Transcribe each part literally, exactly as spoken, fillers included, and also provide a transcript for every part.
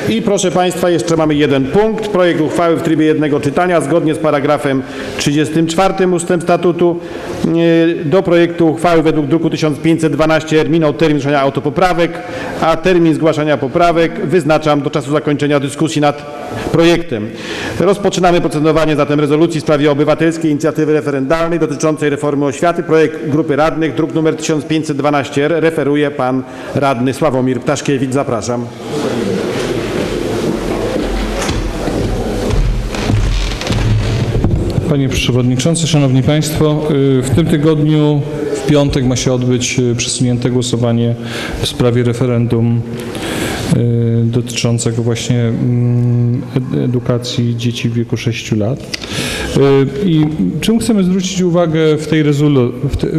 I proszę Państwa, jeszcze mamy jeden punkt. Projekt uchwały w trybie jednego czytania zgodnie z paragrafem trzydziestym czwartym ustęp statutu. Do projektu uchwały według druku tysiąc pięćset dwanaście minął termin zgłaszania autopoprawek, a termin zgłaszania poprawek wyznaczam do czasu zakończenia dyskusji nad projektem. Rozpoczynamy procedowanie zatem rezolucji w sprawie obywatelskiej inicjatywy referendalnej dotyczącej reformy oświaty. Projekt grupy radnych, druk nr tysiąc pięćset dwanaście R. Referuje pan radny Sławomir Ptaszkiewicz. Zapraszam. Panie Przewodniczący, Szanowni Państwo, w tym tygodniu w piątek ma się odbyć przesunięte głosowanie w sprawie referendum dotyczącego właśnie edukacji dzieci w wieku sześciu lat. I czym chcemy zwrócić uwagę w tej rezolucji?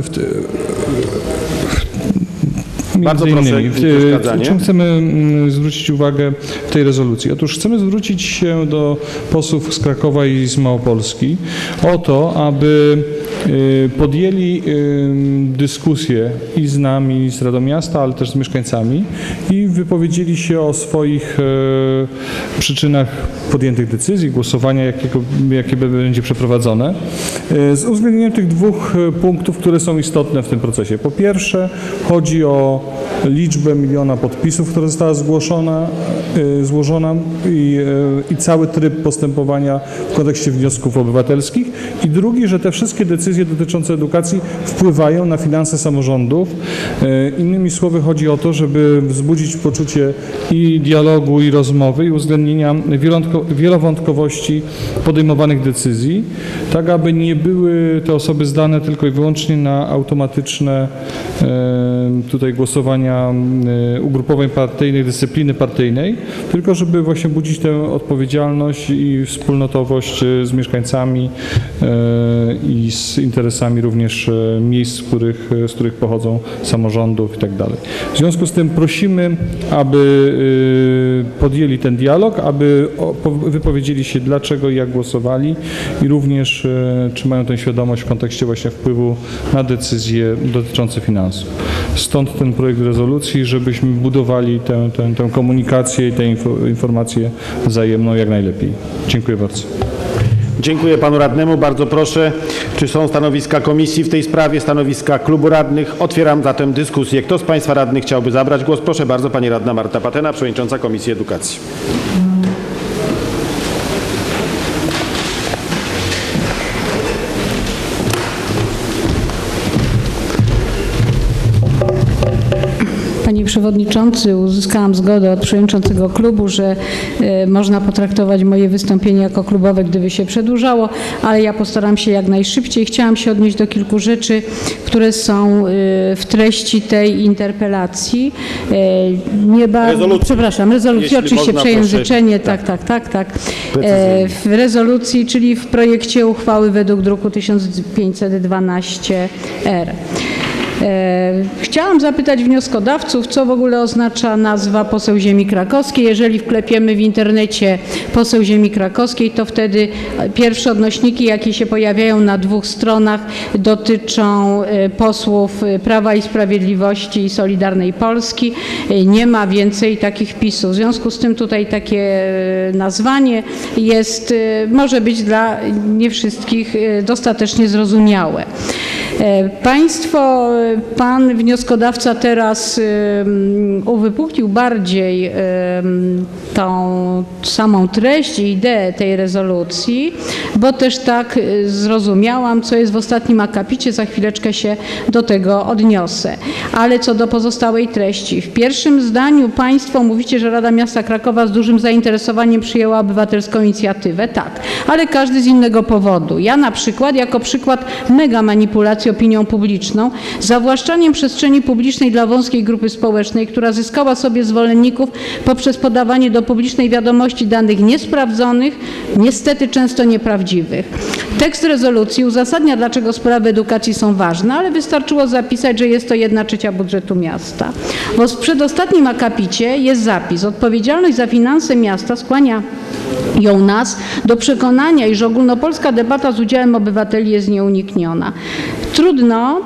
Bardzo proszę, w czym chcemy zwrócić uwagę w tej rezolucji? Otóż chcemy zwrócić się do posłów z Krakowa i z Małopolski o to, aby podjęli dyskusję i z nami, i z Radą Miasta, ale też z mieszkańcami i wypowiedzieli się o swoich przyczynach podjętych decyzji, głosowania, jakiego, jakie będzie przeprowadzone, z uwzględnieniem tych dwóch punktów, które są istotne w tym procesie. Po pierwsze, chodzi o liczbę miliona podpisów, która została zgłoszona, złożona i, i cały tryb postępowania w kontekście wniosków obywatelskich. I drugi, że te wszystkie decyzje dotyczące edukacji wpływają na finanse samorządów. Innymi słowy chodzi o to, żeby wzbudzić poczucie i dialogu, i rozmowy, i uwzględnienia wielowątkowości podejmowanych decyzji, tak aby nie były te osoby zdane tylko i wyłącznie na automatyczne tutaj głosowania ugrupowań partyjnych, dyscypliny partyjnej, tylko żeby właśnie budzić tę odpowiedzialność i wspólnotowość z mieszkańcami i z interesami również miejsc, z których, z których pochodzą samorządów i tak dalej. W związku z tym prosimy, aby podjęli ten dialog, aby wypowiedzieli się dlaczego i jak głosowali i również czy mają tę świadomość w kontekście właśnie wpływu na decyzje dotyczące finansów. Stąd ten projekt rezolucji, żebyśmy budowali tę, tę, tę komunikację i tę informację wzajemną jak najlepiej. Dziękuję bardzo. Dziękuję panu radnemu. Bardzo proszę, czy są stanowiska komisji w tej sprawie, stanowiska klubu radnych? Otwieram zatem dyskusję. Kto z państwa radnych chciałby zabrać głos? Proszę bardzo, pani radna Marta Patena, przewodnicząca Komisji Edukacji. Panie Przewodniczący, uzyskałam zgodę od przewodniczącego klubu, że y, można potraktować moje wystąpienie jako klubowe, gdyby się przedłużało, ale ja postaram się jak najszybciej. Chciałam się odnieść do kilku rzeczy, które są y, w treści tej interpelacji. Y, nie ba... Rezolucji. Przepraszam, rezolucji, Jeśli oczywiście można, przejęzyczenie, proszę. tak, tak, tak, tak. E, w rezolucji, czyli w projekcie uchwały według druku tysiąc pięćset dwanaście R. Chciałam zapytać wnioskodawców, co w ogóle oznacza nazwa poseł ziemi krakowskiej. Jeżeli wklepiemy w internecie poseł ziemi krakowskiej, to wtedy pierwsze odnośniki, jakie się pojawiają na dwóch stronach, dotyczą posłów Prawa i Sprawiedliwości i Solidarnej Polski. Nie ma więcej takich wpisów. W związku z tym tutaj takie nazwanie jest, może być dla nie wszystkich dostatecznie zrozumiałe. Państwo, pan wnioskodawca teraz uwypuklił bardziej tą samą treść i ideę tej rezolucji, bo też tak zrozumiałam, co jest w ostatnim akapicie, za chwileczkę się do tego odniosę. Ale co do pozostałej treści. W pierwszym zdaniu państwo mówicie, że Rada Miasta Krakowa z dużym zainteresowaniem przyjęła obywatelską inicjatywę. Tak, ale każdy z innego powodu. Ja na przykład, jako przykład mega manipulacji opinią publiczną, zawłaszczaniem przestrzeni publicznej dla wąskiej grupy społecznej, która zyskała sobie zwolenników poprzez podawanie do publicznej wiadomości danych niesprawdzonych, niestety często nieprawdziwych. Tekst rezolucji uzasadnia, dlaczego sprawy edukacji są ważne, ale wystarczyło zapisać, że jest to jedna trzecia budżetu miasta. Bo w przedostatnim akapicie jest zapis: odpowiedzialność za finanse miasta skłania ją nas do przekonania, iż ogólnopolska debata z udziałem obywateli jest nieunikniona. Trudno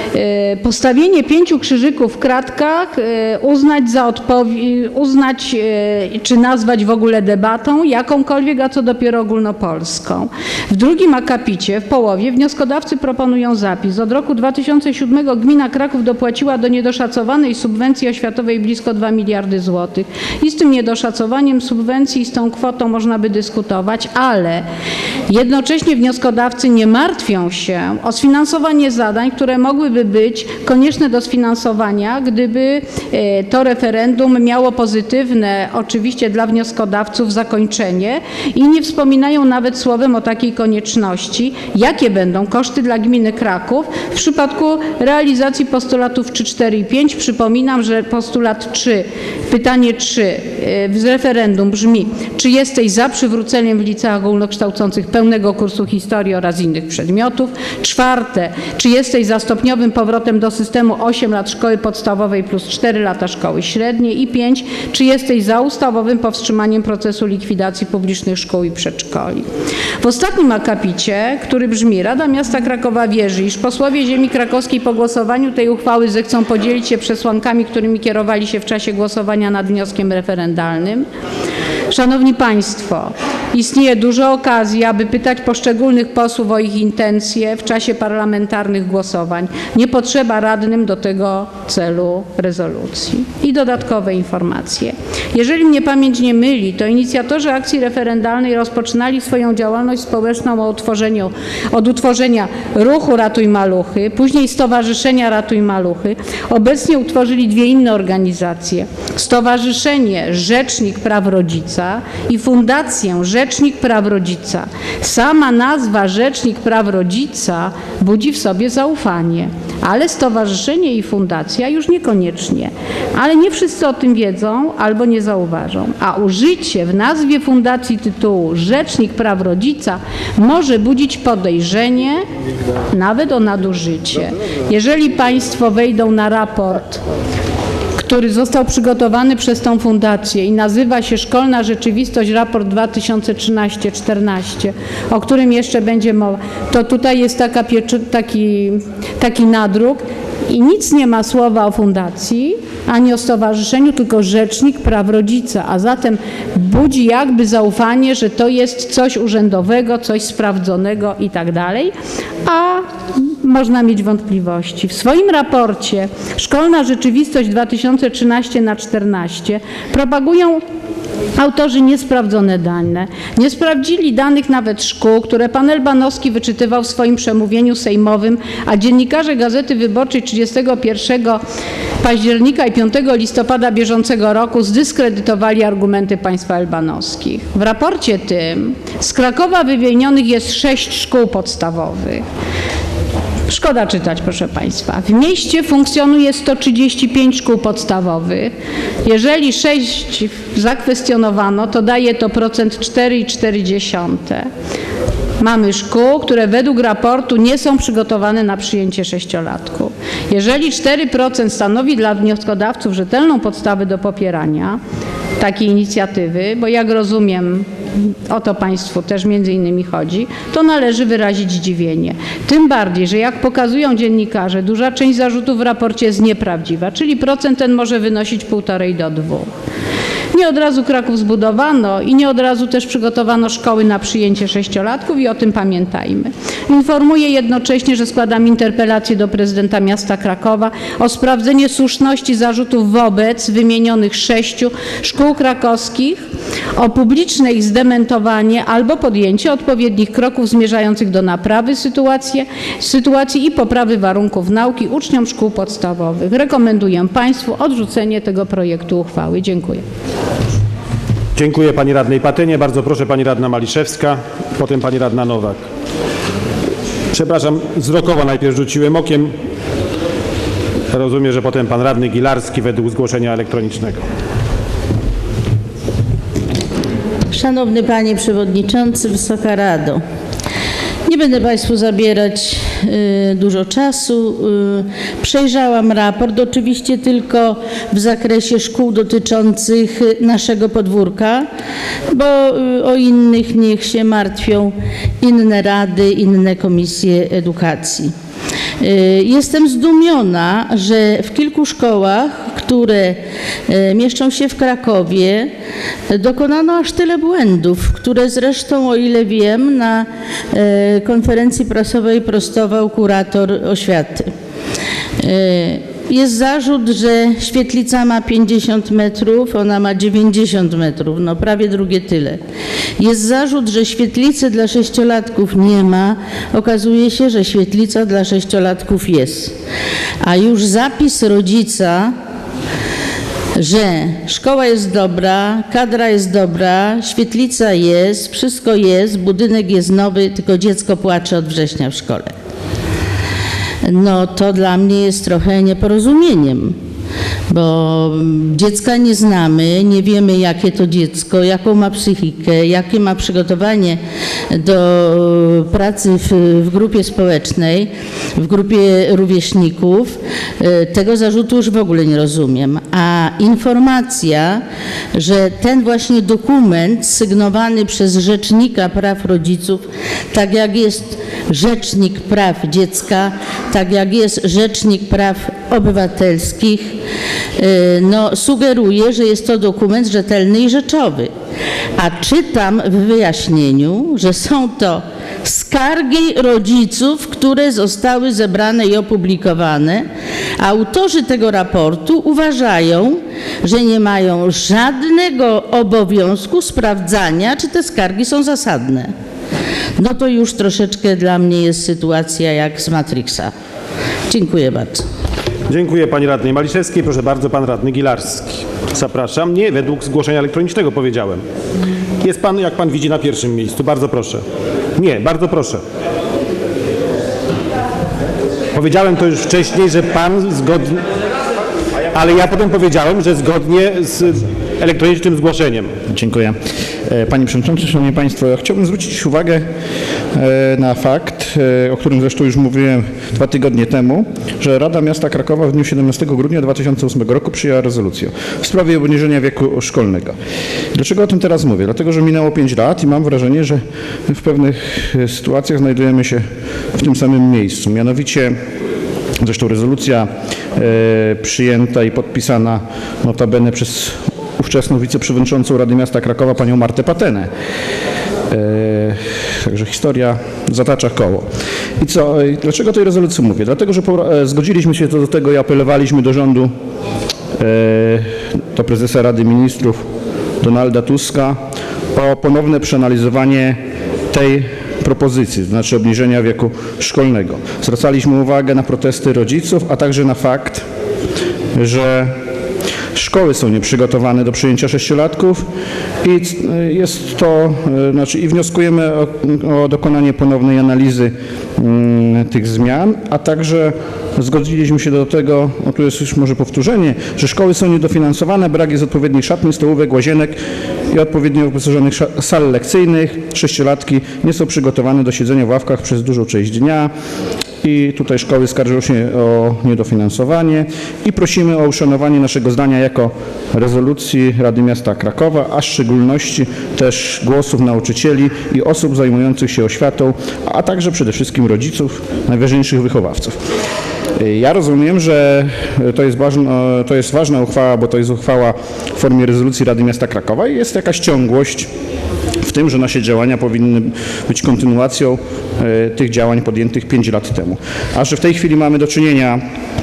e, postawienie pięciu krzyżyków w kratkach e, uznać za odpowiedź, uznać e, czy nazwać w ogóle debatą jakąkolwiek, a co dopiero ogólnopolską. W drugim akapicie, w połowie, wnioskodawcy proponują zapis. Od roku dwa tysiące siódmego gmina Kraków dopłaciła do niedoszacowanej subwencji oświatowej blisko dwa miliardy złotych. I z tym niedoszacowaniem subwencji i z tą kwotą można by dyskutować, ale jednocześnie wnioskodawcy nie martwią się o sfinansowanie zadań, które mogłyby być konieczne do sfinansowania, gdyby to referendum miało pozytywne, oczywiście dla wnioskodawców, zakończenie i nie wspominają nawet słowem o takiej konieczności, jakie będą koszty dla gminy Kraków w przypadku realizacji postulatów trzy, cztery i pięć. Przypominam, że postulat trzy, pytanie trzy z referendum brzmi: czy jesteś za przywróceniem w liceach ogólnokształcących pełnego kursu historii oraz innych przedmiotów? Czwarte, czy jesteś za stopniowym powrotem do systemu osiem lat szkoły podstawowej plus cztery lata szkoły średniej? I pięć, czy jesteś za ustawowym powstrzymaniem procesu likwidacji publicznych szkół i przedszkoli? W ostatnim akapicie, który brzmi: Rada Miasta Krakowa wierzy, iż posłowie ziemi krakowskiej po głosowaniu tej uchwały zechcą podzielić się przesłankami, którymi kierowali się w czasie głosowania nad wnioskiem referendalnym. Szanowni Państwo, istnieje dużo okazji, aby pytać poszczególnych posłów o ich intencje w czasie parlamentarnych głosowań. Nie potrzeba radnym do tego celu rezolucji. I dodatkowe informacje. Jeżeli mnie pamięć nie myli, to inicjatorzy akcji referendalnej rozpoczynali swoją działalność społeczną od utworzenia, od utworzenia ruchu Ratuj Maluchy, później Stowarzyszenia Ratuj Maluchy. Obecnie utworzyli dwie inne organizacje. Stowarzyszenie Rzecznik Praw Rodzica i Fundację Rzecznik Praw Rodzica. Sama nazwa Rzecznik Praw Rodzica budzi w sobie zaufanie, ale stowarzyszenie i fundacja już niekoniecznie. Ale nie wszyscy o tym wiedzą albo nie zauważą. A użycie w nazwie fundacji tytułu Rzecznik Praw Rodzica może budzić podejrzenie nawet o nadużycie. Jeżeli Państwo wejdą na raport, który został przygotowany przez tą fundację i nazywa się Szkolna Rzeczywistość, raport dwa tysiące trzynaście czternaście, o którym jeszcze będzie mowa, to tutaj jest taka taki, taki nadruk i nic nie ma słowa o fundacji, ani o stowarzyszeniu, tylko Rzecznik Praw Rodzica, a zatem budzi jakby zaufanie, że to jest coś urzędowego, coś sprawdzonego i tak dalej, a można mieć wątpliwości. W swoim raporcie Szkolna Rzeczywistość dwa tysiące trzynaście na czternaście propagują autorzy niesprawdzone dane. Nie sprawdzili danych nawet szkół, które pan Elbanowski wyczytywał w swoim przemówieniu sejmowym, a dziennikarze Gazety Wyborczej trzydziestego pierwszego października i piątego listopada bieżącego roku zdyskredytowali argumenty państwa Elbanowskich. W raporcie tym z Krakowa wymienionych jest sześć szkół podstawowych. Szkoda czytać, proszę Państwa. W mieście funkcjonuje sto trzydzieści pięć szkół podstawowych. Jeżeli sześć zakwestionowano, to daje to procent cztery i cztery dziesiąte. Mamy szkół, które według raportu nie są przygotowane na przyjęcie sześciolatków. Jeżeli cztery procent stanowi dla wnioskodawców rzetelną podstawę do popierania takiej inicjatywy, bo jak rozumiem, o to Państwu też między innymi chodzi, to należy wyrazić zdziwienie. Tym bardziej, że jak pokazują dziennikarze, duża część zarzutów w raporcie jest nieprawdziwa, czyli procent ten może wynosić półtorej do dwóch. Nie od razu Kraków zbudowano i nie od razu też przygotowano szkoły na przyjęcie sześciolatków i o tym pamiętajmy. Informuję jednocześnie, że składam interpelację do prezydenta miasta Krakowa o sprawdzenie słuszności zarzutów wobec wymienionych sześciu szkół krakowskich, o publiczne ich zdementowanie albo podjęcie odpowiednich kroków zmierzających do naprawy sytuacji, sytuacji i poprawy warunków nauki uczniom szkół podstawowych. Rekomenduję Państwu odrzucenie tego projektu uchwały. Dziękuję. Dziękuję pani radnej Patynie. Bardzo proszę pani radna Maliszewska, potem pani radna Nowak. Przepraszam, wzrokowo najpierw rzuciłem okiem. Rozumiem, że potem pan radny Gilarski według zgłoszenia elektronicznego. Szanowny Panie Przewodniczący, Wysoka Rado. Nie będę Państwu zabierać y, dużo czasu. Y, przejrzałam raport, oczywiście tylko w zakresie szkół dotyczących naszego podwórka, bo y, o innych niech się martwią inne rady, inne komisje edukacji. Y, Jestem zdumiona, że w kilku szkołach, które y, mieszczą się w Krakowie, y, dokonano aż tyle błędów, które zresztą, o ile wiem, na y, konferencji prasowej prostował kurator oświaty. Y, Jest zarzut, że świetlica ma pięćdziesiąt metrów, ona ma dziewięćdziesiąt metrów, no prawie drugie tyle. Jest zarzut, że świetlicy dla sześciolatków nie ma. Okazuje się, że świetlica dla sześciolatków jest. A już zapis rodzica, że szkoła jest dobra, kadra jest dobra, świetlica jest, wszystko jest, budynek jest nowy, tylko dziecko płacze od września w szkole. No to dla mnie jest trochę nieporozumieniem, bo dziecka nie znamy, nie wiemy jakie to dziecko, jaką ma psychikę, jakie ma przygotowanie do pracy w, w grupie społecznej, w grupie rówieśników. Tego zarzutu już w ogóle nie rozumiem. A informacja, że ten właśnie dokument sygnowany przez Rzecznika Praw Rodziców, tak jak jest Rzecznik Praw Dziecka, tak jak jest Rzecznik Praw Obywatelskich, no, sugeruje, że jest to dokument rzetelny i rzeczowy. A czytam w wyjaśnieniu, że są to skargi rodziców, które zostały zebrane i opublikowane. Autorzy tego raportu uważają, że nie mają żadnego obowiązku sprawdzania, czy te skargi są zasadne. No to już troszeczkę dla mnie jest sytuacja jak z Matrixa. Dziękuję bardzo. Dziękuję pani radnej Maliszewskiej. Proszę bardzo, pan radny Gilarski. Zapraszam. Nie, według zgłoszenia elektronicznego powiedziałem. Jest pan, jak pan widzi, na pierwszym miejscu. Bardzo proszę. Nie, bardzo proszę. Powiedziałem to już wcześniej, że pan zgodnie... Ale ja potem powiedziałem, że zgodnie z elektronicznym zgłoszeniem. Dziękuję. Panie Przewodniczący, Szanowni Państwo, ja chciałbym zwrócić uwagę na fakt, o którym zresztą już mówiłem dwa tygodnie temu, że Rada Miasta Krakowa w dniu siedemnastego grudnia dwa tysiące ósmego roku przyjęła rezolucję w sprawie obniżenia wieku szkolnego. Dlaczego o tym teraz mówię? Dlatego, że minęło pięć lat i mam wrażenie, że w pewnych sytuacjach znajdujemy się w tym samym miejscu. Mianowicie zresztą rezolucja e, przyjęta i podpisana notabene przez ówczesną wiceprzewodniczącą Rady Miasta Krakowa, panią Martę Patenę. E, także historia zatacza koło. I co? E, dlaczego tej rezolucji mówię? Dlatego, że po, e, zgodziliśmy się do tego i apelowaliśmy do rządu, e, do prezesa Rady Ministrów Donalda Tuska o ponowne przeanalizowanie tej propozycji, to znaczy obniżenia wieku szkolnego. Zwracaliśmy uwagę na protesty rodziców, a także na fakt, że szkoły są nieprzygotowane do przyjęcia sześciolatków i jest to, znaczy i wnioskujemy o, o dokonanie ponownej analizy mm, tych zmian, a także zgodziliśmy się do tego, o tu jest już może powtórzenie, że szkoły są niedofinansowane, brak jest odpowiednich szatni, stołówek, łazienek i odpowiednio wyposażonych sal lekcyjnych. Sześciolatki nie są przygotowane do siedzenia w ławkach przez dużą część dnia. I tutaj szkoły skarżą się o niedofinansowanie i prosimy o uszanowanie naszego zdania jako rezolucji Rady Miasta Krakowa, a w szczególności też głosów nauczycieli i osób zajmujących się oświatą, a także przede wszystkim rodziców, najważniejszych wychowawców. Ja rozumiem, że to jest, ważna, to jest ważna uchwała, bo to jest uchwała w formie rezolucji Rady Miasta Krakowa i jest jakaś ciągłość w tym, że nasze działania powinny być kontynuacją e, tych działań podjętych pięć lat temu. A że w tej chwili mamy do czynienia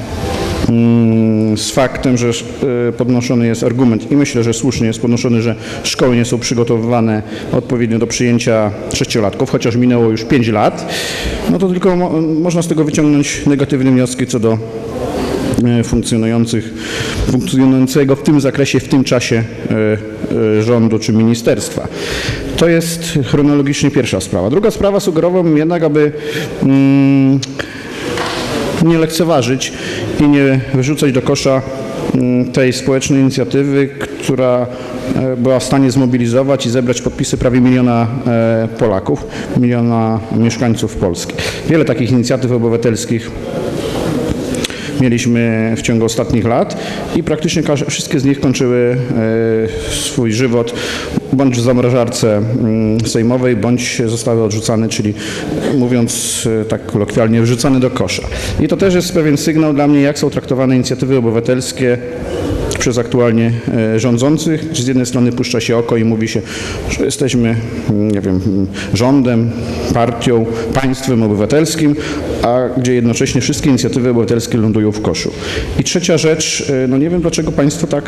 mm, z faktem, że e, podnoszony jest argument i myślę, że słusznie jest podnoszony, że szkoły nie są przygotowywane odpowiednio do przyjęcia sześciolatków, chociaż minęło już pięć lat, no to tylko mo można z tego wyciągnąć negatywne wnioski co do funkcjonujących, funkcjonującego w tym zakresie, w tym czasie rządu czy ministerstwa. To jest chronologicznie pierwsza sprawa. Druga sprawa, sugerowałbym jednak, aby mm, nie lekceważyć i nie wyrzucać do kosza tej społecznej inicjatywy, która była w stanie zmobilizować i zebrać podpisy prawie miliona Polaków, miliona mieszkańców Polski. Wiele takich inicjatyw obywatelskich mieliśmy w ciągu ostatnich lat i praktycznie wszystkie z nich kończyły swój żywot bądź w zamrażarce sejmowej, bądź zostały odrzucane, czyli mówiąc tak kolokwialnie, wrzucane do kosza. I to też jest pewien sygnał dla mnie, jak są traktowane inicjatywy obywatelskie przez aktualnie rządzących. Z jednej strony puszcza się oko i mówi się, że jesteśmy, nie wiem, rządem, partią, państwem obywatelskim, a gdzie jednocześnie wszystkie inicjatywy obywatelskie lądują w koszu. I trzecia rzecz, no nie wiem, dlaczego państwo tak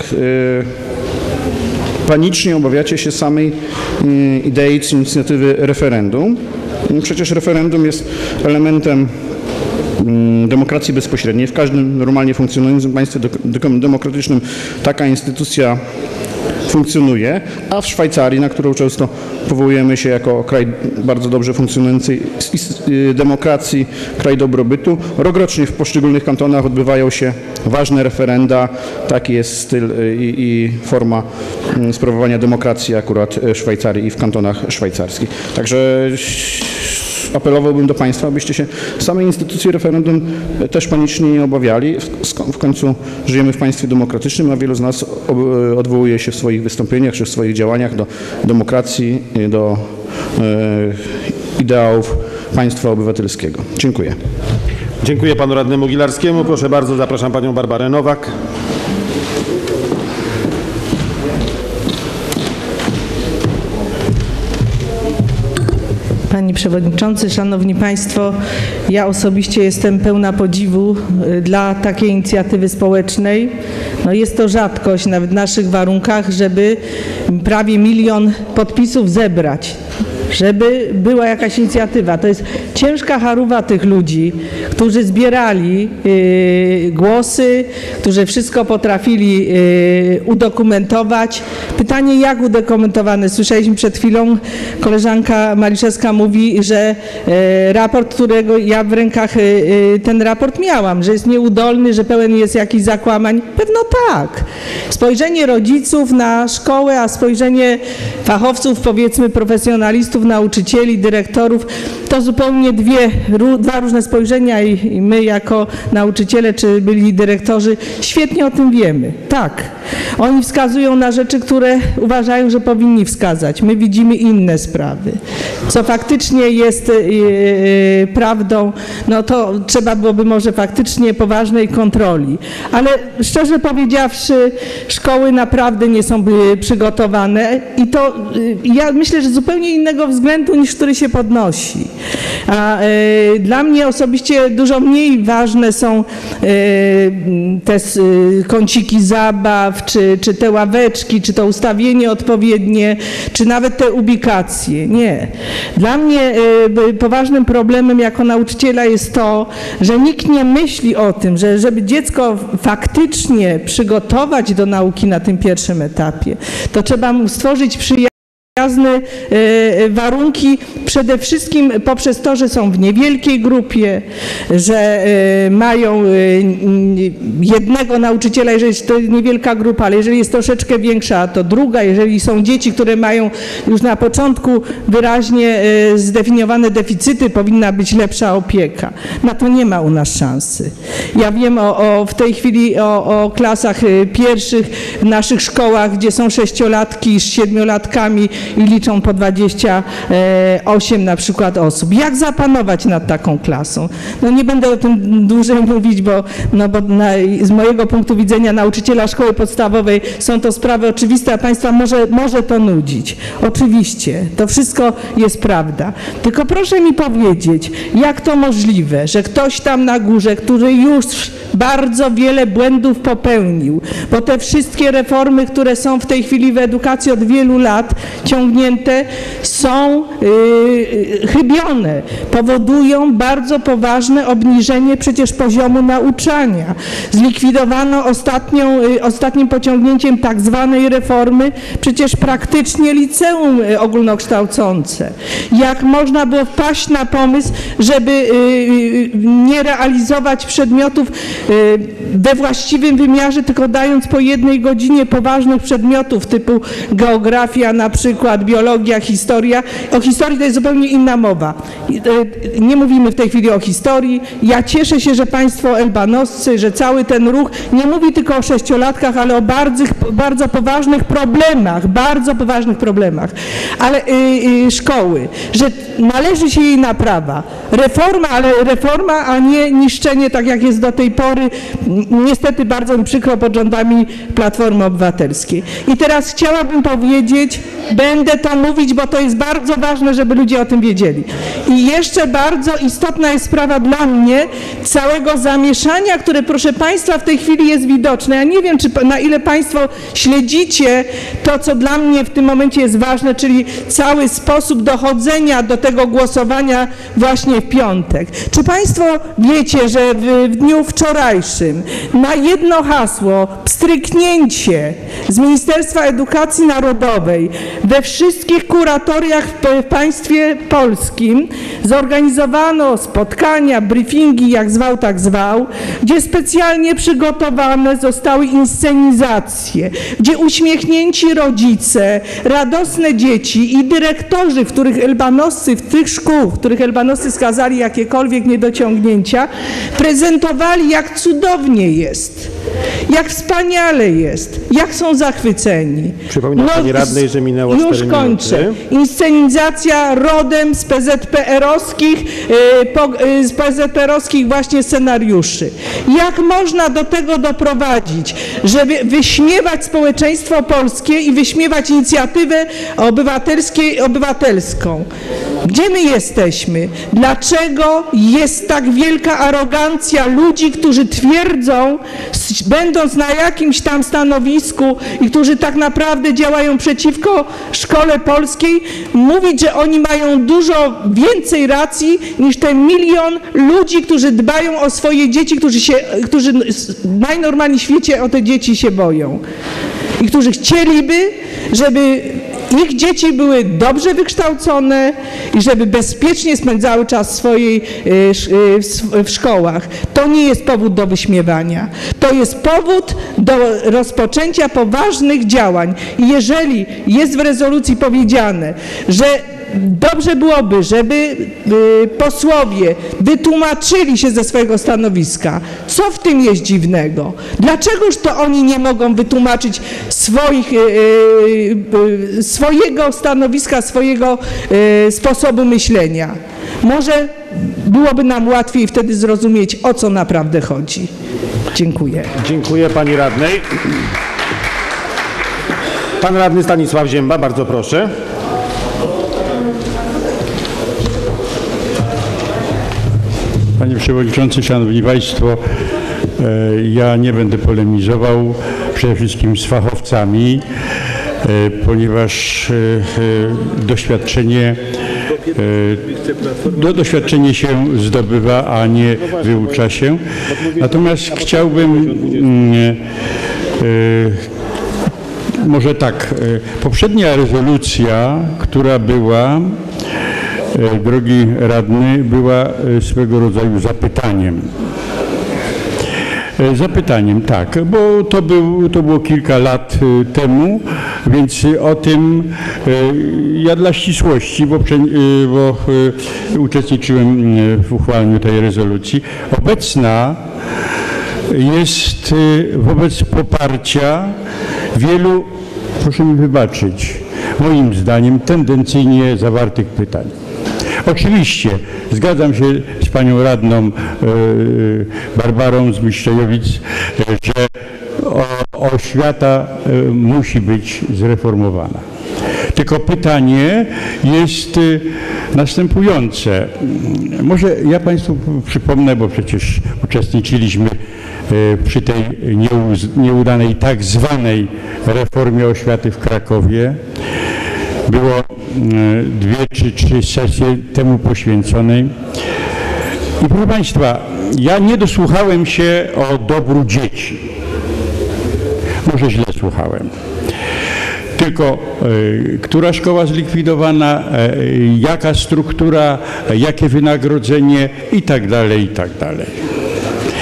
panicznie obawiacie się samej idei czy inicjatywy referendum. Przecież referendum jest elementem demokracji bezpośredniej. W każdym normalnie funkcjonującym państwie demokratycznym taka instytucja funkcjonuje, a w Szwajcarii, na którą często powołujemy się jako kraj bardzo dobrze funkcjonującej demokracji, kraj dobrobytu, rokrocznie w poszczególnych kantonach odbywają się ważne referenda. Taki jest styl i, i forma sprawowania demokracji akurat w Szwajcarii i w kantonach szwajcarskich. Także apelowałbym do państwa, abyście się samej instytucji referendum też panicznie nie obawiali. W końcu żyjemy w państwie demokratycznym, a wielu z nas odwołuje się w swoich wystąpieniach czy w swoich działaniach do demokracji, do ideałów państwa obywatelskiego. Dziękuję. Dziękuję panu radnemu Gilarskiemu. Proszę bardzo, zapraszam panią Barbarę Nowak. Panie Przewodniczący, Szanowni Państwo, ja osobiście jestem pełna podziwu dla takiej inicjatywy społecznej. No jest to rzadkość nawet w naszych warunkach, żeby prawie milion podpisów zebrać, żeby była jakaś inicjatywa. To jest ciężka charuwa tych ludzi, którzy zbierali y, głosy, którzy wszystko potrafili y, udokumentować. Pytanie, jak udokumentowane? Słyszeliśmy przed chwilą, koleżanka Maliszewska mówi, że y, raport, którego ja w rękach y, y, ten raport miałam, że jest nieudolny, że pełen jest jakichś zakłamań. Pewno tak. Spojrzenie rodziców na szkołę, a spojrzenie fachowców, powiedzmy profesjonalistów, nauczycieli, dyrektorów, to zupełnie dwie, dwa różne spojrzenia i, i my jako nauczyciele czy byli dyrektorzy świetnie o tym wiemy. Tak, oni wskazują na rzeczy, które uważają, że powinni wskazać. My widzimy inne sprawy. Co faktycznie jest yy, yy, prawdą, no to trzeba byłoby może faktycznie poważnej kontroli. Ale szczerze powiedziawszy, szkoły naprawdę nie są przygotowane i to yy, ja myślę, że zupełnie innego względu niż który się podnosi. A y, dla mnie osobiście dużo mniej ważne są y, te y, kąciki zabaw, czy, czy te ławeczki, czy to ustawienie odpowiednie, czy nawet te ubikacje. Nie. Dla mnie y, poważnym problemem jako nauczyciela jest to, że nikt nie myśli o tym, że żeby dziecko faktycznie przygotować do nauki na tym pierwszym etapie, to trzeba mu stworzyć przyjazne Jasne warunki przede wszystkim poprzez to, że są w niewielkiej grupie, że mają jednego nauczyciela, jeżeli to jest niewielka grupa, ale jeżeli jest troszeczkę większa, to druga. Jeżeli są dzieci, które mają już na początku wyraźnie zdefiniowane deficyty, powinna być lepsza opieka. Na to nie ma u nas szansy. Ja wiem o, o w tej chwili o, o klasach pierwszych w naszych szkołach, gdzie są sześciolatki z siedmiolatkami i liczą po dwadzieścia osiem na przykład osób. Jak zapanować nad taką klasą? No nie będę o tym dłużej mówić, bo, no bo na, z mojego punktu widzenia nauczyciela szkoły podstawowej są to sprawy oczywiste, a Państwa może, może to nudzić. Oczywiście, to wszystko jest prawda. Tylko proszę mi powiedzieć, jak to możliwe, że ktoś tam na górze, który już bardzo wiele błędów popełnił, bo te wszystkie reformy, które są w tej chwili w edukacji od wielu lat ciągnięte, są yy, chybione, powodują bardzo poważne obniżenie przecież poziomu nauczania. Zlikwidowano ostatnią, yy, ostatnim pociągnięciem tak zwanej reformy przecież praktycznie liceum yy, ogólnokształcące. Jak można było wpaść na pomysł, żeby yy, nie realizować przedmiotów yy, we właściwym wymiarze, tylko dając po jednej godzinie poważnych przedmiotów typu geografia, na przykład biologia, historia. O historii to jest zupełnie inna mowa. Nie mówimy w tej chwili o historii. Ja cieszę się, że Państwo elbanoscy, że cały ten ruch nie mówi tylko o sześciolatkach, ale o bardzo, bardzo poważnych problemach, bardzo poważnych problemach. Ale y, y, szkoły, że należy się jej naprawa. Reforma, ale reforma, a nie niszczenie, tak jak jest do tej pory. Niestety bardzo mi przykro pod rządami Platformy Obywatelskiej. I teraz chciałabym powiedzieć, będę to mówić, bo to jest bardzo ważne, żeby ludzie o tym wiedzieli. I jeszcze bardzo istotna jest sprawa dla mnie całego zamieszania, które, proszę Państwa, w tej chwili jest widoczne. Ja nie wiem, czy na ile Państwo śledzicie to, co dla mnie w tym momencie jest ważne, czyli cały sposób dochodzenia do tego głosowania właśnie w piątek. Czy Państwo wiecie, że w, w dniu wczorajszym na jedno hasło, pstryknięcie z Ministerstwa Edukacji Narodowej we wszystkich kuratoriach w, w państwie polskim zorganizowano spotkania, briefingi, jak zwał, tak zwał, gdzie specjalnie przygotowane zostały inscenizacje, gdzie uśmiechnięci rodzice, radosne dzieci i dyrektorzy, w których elbanoscy, w tych szkół, w których elbanoscy skazali jakiekolwiek niedociągnięcia, prezentowali, jak cudownie jest, jak wspaniale jest, jak są zachwyceni. Przypominam pani radnej, że minęło cztery Już kończę. minuty. Inscenizacja rodem z P Z P R-owskich, yy, po, yy, z P Z P R-owskich właśnie scenariuszy. Jak można do tego doprowadzić, żeby wyśmiewać społeczeństwo polskie i wyśmiewać inicjatywę obywatelskie, obywatelską? Gdzie my jesteśmy? Dlaczego jest tak wielka arogancja ludzi, którzy twierdzą, będąc na jakimś tam stanowisku i którzy tak naprawdę działają przeciwko szkole polskiej, mówić, że oni mają dużo więcej racji niż ten milion ludzi, którzy dbają o swoje dzieci, którzy, się, którzy najnormalniej w świecie o te dzieci się boją i którzy chcieliby, żeby ich dzieci były dobrze wykształcone i żeby bezpiecznie spędzały czas swojej, w szkołach. To nie jest powód do wyśmiewania. To jest powód do rozpoczęcia poważnych działań. I jeżeli jest w rezolucji powiedziane, że dobrze byłoby, żeby posłowie wytłumaczyli się ze swojego stanowiska, co w tym jest dziwnego? Dlaczegoż to oni nie mogą wytłumaczyć swoich, swojego stanowiska, swojego sposobu myślenia? Może byłoby nam łatwiej wtedy zrozumieć, o co naprawdę chodzi. Dziękuję. Dziękuję pani radnej. Pan radny Stanisław Zięba, bardzo proszę. Panie Przewodniczący, Szanowni Państwo, ja nie będę polemizował przede wszystkim z fachowcami, ponieważ doświadczenie, do, doświadczenie się zdobywa, a nie wyucza się. Natomiast chciałbym może tak, poprzednia rezolucja, która była, drogi radny, była swego rodzaju zapytaniem. Zapytaniem, tak, bo to, był, to było kilka lat temu, więc o tym ja dla ścisłości, bo, bo uczestniczyłem w uchwaleniu tej rezolucji. Obecna jest wobec poparcia wielu, proszę mi wybaczyć, moim zdaniem tendencyjnie zawartych pytań. Oczywiście zgadzam się z panią radną Barbarą z Miszczejowic, że oświata musi być zreformowana. Tylko pytanie jest następujące. Może ja Państwu przypomnę, bo przecież uczestniczyliśmy przy tej nieudanej tak zwanej reformie oświaty w Krakowie. Było dwie czy trzy sesje temu poświęconej. I proszę Państwa, ja nie dosłuchałem się o dobru dzieci. Może źle słuchałem. Tylko y, która szkoła zlikwidowana, y, jaka struktura, y, jakie wynagrodzenie i tak dalej, i tak dalej.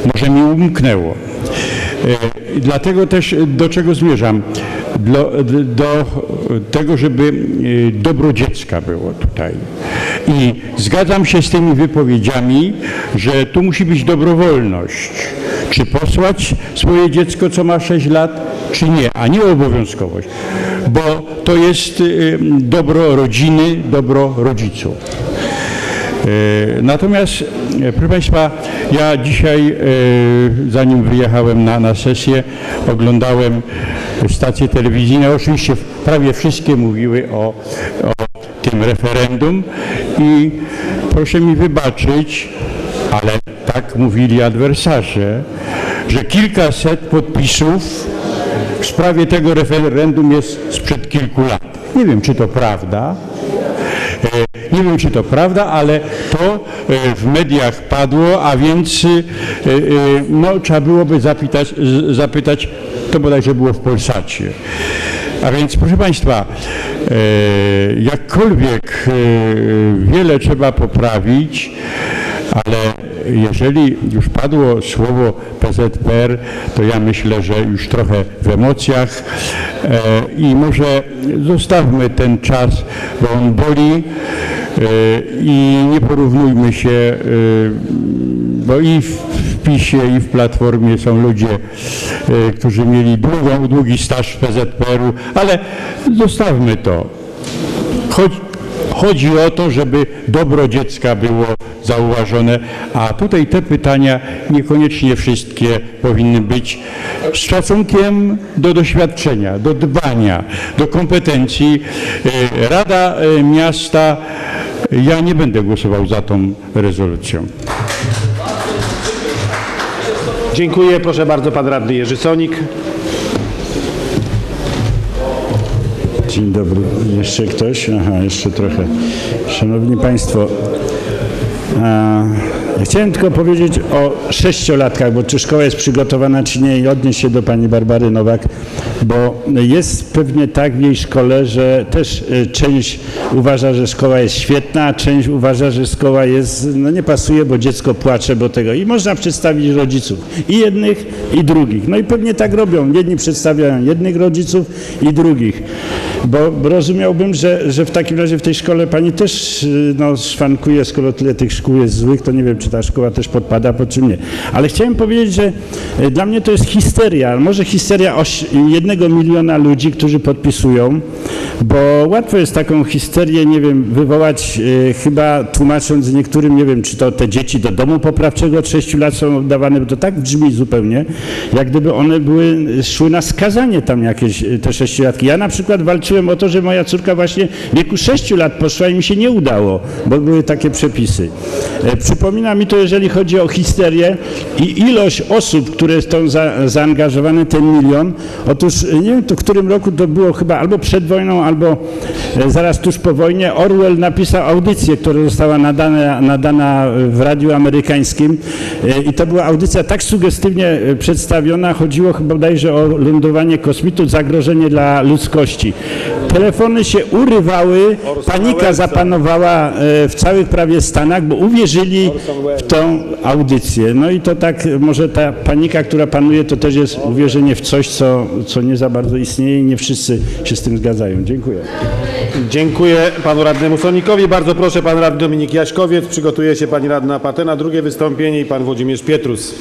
Może mi umknęło. E, Dlatego też do czego zmierzam? Do, do tego, żeby e, dobro dziecka było tutaj. I zgadzam się z tymi wypowiedziami, że tu musi być dobrowolność. Czy posłać swoje dziecko, co ma sześć lat, czy nie, a nie obowiązkowość. Bo to jest e, dobro rodziny, dobro rodziców. Natomiast, proszę Państwa, ja dzisiaj, zanim wyjechałem na, na sesję, oglądałem stacje telewizyjne. Oczywiście prawie wszystkie mówiły o, o tym referendum i proszę mi wybaczyć, ale tak mówili adwersarze, że kilkaset podpisów w sprawie tego referendum jest sprzed kilku lat. Nie wiem, czy to prawda. Nie wiem, czy to prawda, ale to w mediach padło, a więc no, trzeba byłoby zapytać, zapytać, to bodajże było w Polsacie. A więc, proszę Państwa, jakkolwiek wiele trzeba poprawić, ale jeżeli już padło słowo P Z P R, to ja myślę, że już trochę w emocjach e, i może zostawmy ten czas, bo on boli e, i nie porównujmy się, e, bo i w, w PiSie, i w Platformie są ludzie, e, którzy mieli długą, długi staż w P Z P R u, ale zostawmy to. Choć, Chodzi o to, żeby dobro dziecka było zauważone, a tutaj te pytania niekoniecznie wszystkie powinny być z szacunkiem do doświadczenia, do dbania, do kompetencji. Rada Miasta, ja nie będę głosował za tą rezolucją. Dziękuję. Proszę bardzo, pan radny Jerzy Sonik. Dzień dobry. Jeszcze ktoś? Aha, jeszcze trochę. Szanowni Państwo, a, ja chciałem tylko powiedzieć o sześciolatkach, bo czy szkoła jest przygotowana, czy nie, i odnieść się do pani Barbary Nowak, bo jest pewnie tak w jej szkole, że też część uważa, że szkoła jest świetna, a część uważa, że szkoła jest, no nie pasuje, bo dziecko płacze, bo tego. I można przedstawić rodziców, i jednych, i drugich. No i pewnie tak robią. Jedni przedstawiają jednych rodziców i drugich. Bo rozumiałbym, że, że w takim razie w tej szkole pani też no, szwankuje, skoro tyle tych szkół jest złych, to nie wiem, czy ta szkoła też podpada, po czym nie. Ale chciałem powiedzieć, że dla mnie to jest histeria, może histeria jednego miliona ludzi, którzy podpisują, bo łatwo jest taką histerię, nie wiem, wywołać e, chyba tłumacząc niektórym, nie wiem, czy to te dzieci do domu poprawczego od sześciu lat są oddawane, bo to tak brzmi zupełnie, jak gdyby one były, szły na skazanie tam jakieś te sześciolatki. Ja na przykład walczyłem o to, że moja córka właśnie w wieku sześciu lat poszła i mi się nie udało, bo były takie przepisy. E, przypomina mi to, jeżeli chodzi o histerię i ilość osób, które są za, zaangażowane, ten milion. Otóż nie wiem, to w którym roku to było, chyba albo przed wojną, albo zaraz tuż po wojnie, Orwell napisał audycję, która została nadana, nadana w radiu amerykańskim i to była audycja tak sugestywnie przedstawiona, chodziło chyba bodajże o lądowanie kosmitów, zagrożenie dla ludzkości. Telefony się urywały, panika zapanowała w całych prawie Stanach, bo uwierzyli w tą audycję. No i to tak, może ta panika, która panuje, to też jest uwierzenie w coś, co, co nie za bardzo istnieje i nie wszyscy się z tym zgadzają. Dziękuję. Dziękuję panu radnemu Sonikowi. Bardzo proszę, pan radny Dominik Jaśkowiec. Przygotuje się pani radna Patena, drugie wystąpienie i pan Włodzimierz Pietrus.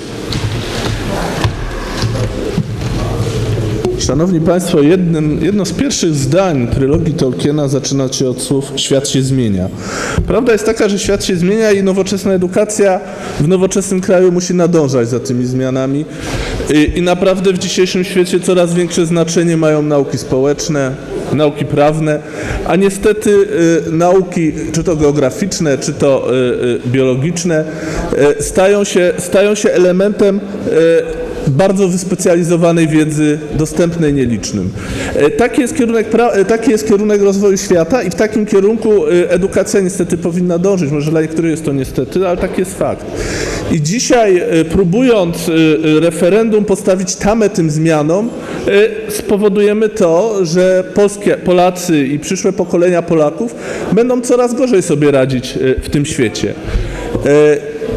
Szanowni Państwo, jednym, jedno z pierwszych zdań trylogii Tolkiena zaczyna się od słów „świat się zmienia”. Prawda jest taka, że świat się zmienia i nowoczesna edukacja w nowoczesnym kraju musi nadążać za tymi zmianami. I, i naprawdę w dzisiejszym świecie coraz większe znaczenie mają nauki społeczne, nauki prawne, a niestety y, nauki, czy to geograficzne, czy to y, y, biologiczne, y, stają się, stają się elementem y, bardzo wyspecjalizowanej wiedzy dostępnej nielicznym. Taki jest kierunek, taki jest kierunek rozwoju świata i w takim kierunku edukacja niestety powinna dążyć. Może dla niektórych jest to niestety, ale tak jest fakt. I dzisiaj, próbując referendum postawić tamę tym zmianom, spowodujemy to, że polskie, Polacy i przyszłe pokolenia Polaków będą coraz gorzej sobie radzić w tym świecie.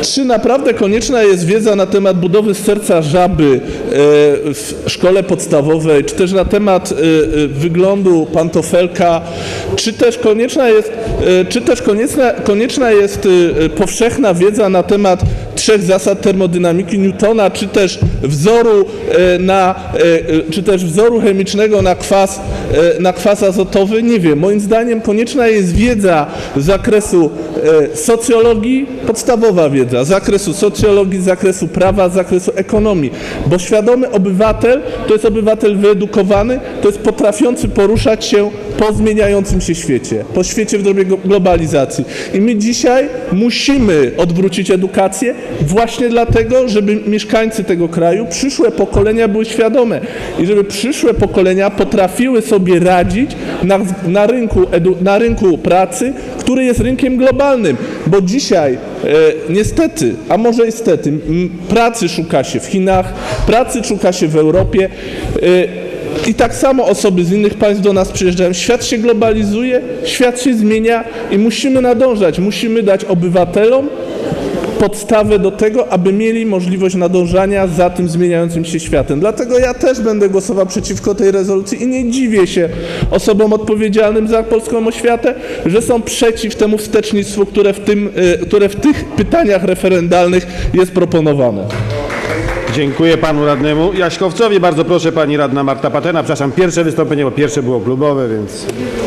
czy naprawdę konieczna jest wiedza na temat budowy serca żaby w szkole podstawowej, czy też na temat wyglądu pantofelka, czy też konieczna jest, czy też konieczna, konieczna jest powszechna wiedza na temat trzech zasad termodynamiki Newtona, czy też wzoru na, czy też wzoru chemicznego na kwas, na kwas azotowy. Nie wiem, moim zdaniem konieczna jest wiedza z zakresu socjologii, podstawowa wiedza, z zakresu socjologii, z zakresu prawa, z zakresu ekonomii, bo świadomy obywatel to jest obywatel wyedukowany, to jest potrafiący poruszać się po zmieniającym się świecie, po świecie w dobie globalizacji. I my dzisiaj musimy odwrócić edukację właśnie dlatego, żeby mieszkańcy tego kraju, przyszłe pokolenia były świadome i żeby przyszłe pokolenia potrafiły sobie radzić na, na, rynku, edu, na rynku pracy, który jest rynkiem globalnym, bo dzisiaj e, niestety, a może niestety, m, pracy szuka się w Chinach, pracy szuka się w Europie, e, i tak samo osoby z innych państw do nas przyjeżdżają. Świat się globalizuje, świat się zmienia i musimy nadążać. Musimy dać obywatelom podstawę do tego, aby mieli możliwość nadążania za tym zmieniającym się światem. Dlatego ja też będę głosował przeciwko tej rezolucji i nie dziwię się osobom odpowiedzialnym za polską oświatę, że są przeciw temu wstecznictwu, które w, tym, które w tych pytaniach referendalnych jest proponowane. Dziękuję panu radnemu Jaśkowcowi. Bardzo proszę pani radna Marta Patena. Przepraszam, pierwsze wystąpienie, bo pierwsze było klubowe, więc...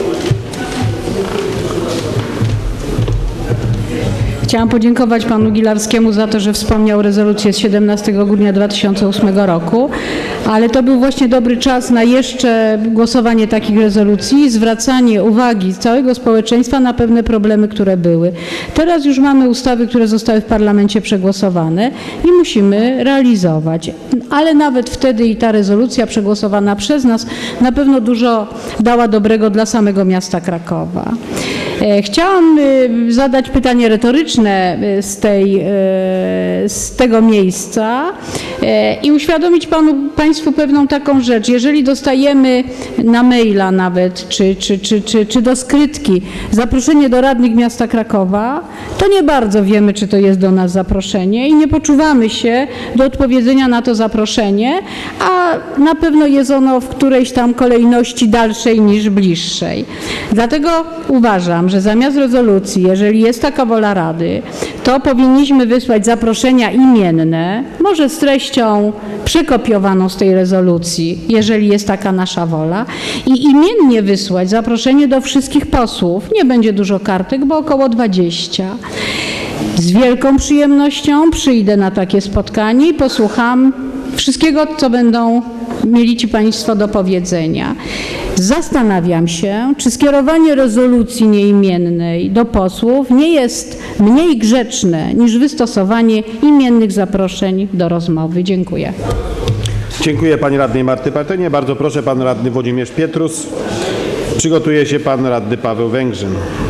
Chciałam podziękować panu Gilarskiemu za to, że wspomniał rezolucję z siedemnastego grudnia dwa tysiące ósmego roku, ale to był właśnie dobry czas na jeszcze głosowanie takich rezolucji i zwracanie uwagi całego społeczeństwa na pewne problemy, które były. Teraz już mamy ustawy, które zostały w parlamencie przegłosowane i musimy realizować. Ale nawet wtedy i ta rezolucja przegłosowana przez nas na pewno dużo dała dobrego dla samego miasta Krakowa. Chciałam zadać pytanie retoryczne z, tej, z tego miejsca i uświadomić panu, państwu pewną taką rzecz. Jeżeli dostajemy na maila nawet, czy, czy, czy, czy, czy do skrytki zaproszenie do radnych miasta Krakowa, to nie bardzo wiemy, czy to jest do nas zaproszenie i nie poczuwamy się do odpowiedzenia na to zaproszenie, a na pewno jest ono w którejś tam kolejności dalszej niż bliższej. Dlatego uważam, że zamiast rezolucji, jeżeli jest taka wola Rady, to powinniśmy wysłać zaproszenia imienne, może z treścią przekopiowaną z tej rezolucji, jeżeli jest taka nasza wola, i imiennie wysłać zaproszenie do wszystkich posłów. Nie będzie dużo kartek, bo około dwadzieścia. Z wielką przyjemnością przyjdę na takie spotkanie i posłucham wszystkiego, co będą mieli ci państwo do powiedzenia. Zastanawiam się, czy skierowanie rezolucji nieimiennej do posłów nie jest mniej grzeczne niż wystosowanie imiennych zaproszeń do rozmowy. Dziękuję. Dziękuję pani radnej Marty Patenie. Bardzo proszę pan radny Włodzimierz Pietrus. Przygotuje się pan radny Paweł Węgrzyn.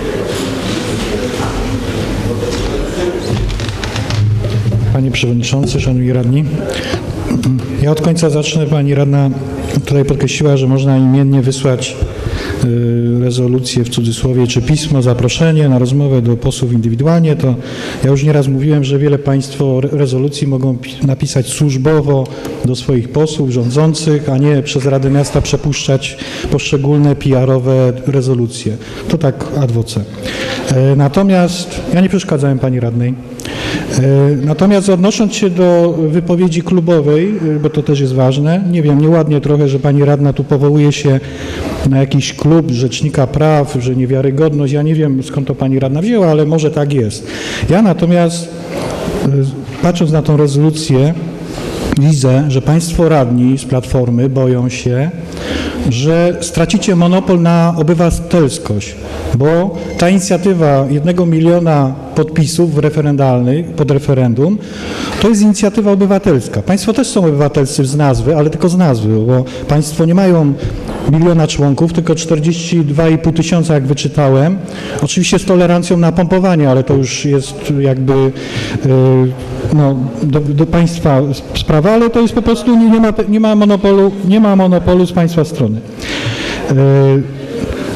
Panie Przewodniczący, Szanowni Radni, ja od końca zacznę. Pani radna tutaj podkreśliła, że można imiennie wysłać rezolucję w cudzysłowie, czy pismo, zaproszenie na rozmowę do posłów indywidualnie. To ja już nieraz mówiłem, że wiele państwo rezolucji mogą napisać służbowo do swoich posłów rządzących, a nie przez Radę Miasta przepuszczać poszczególne P R-owe rezolucje. To tak ad voce. Natomiast ja nie przeszkadzałem pani radnej. Natomiast odnosząc się do wypowiedzi klubowej, bo to też jest ważne, nie wiem, nieładnie trochę, że pani radna tu powołuje się na jakiś klub Rzecznika Praw, że niewiarygodność, ja nie wiem, skąd to pani radna wzięła, ale może tak jest. Ja natomiast, patrząc na tą rezolucję, widzę, że państwo radni z Platformy boją się, że stracicie monopol na obywatelskość, bo ta inicjatywa jednego miliona podpisów referendalnych, pod referendum, to jest inicjatywa obywatelska. Państwo też są obywatelscy z nazwy, ale tylko z nazwy, bo państwo nie mają miliona członków, tylko czterdzieści dwa i pół tysiąca, jak wyczytałem. Oczywiście z tolerancją na pompowanie, ale to już jest jakby no, do, do państwa sprawa, ale to jest po prostu, nie, nie, ma, nie ma monopolu, nie ma monopolu z państwa strony.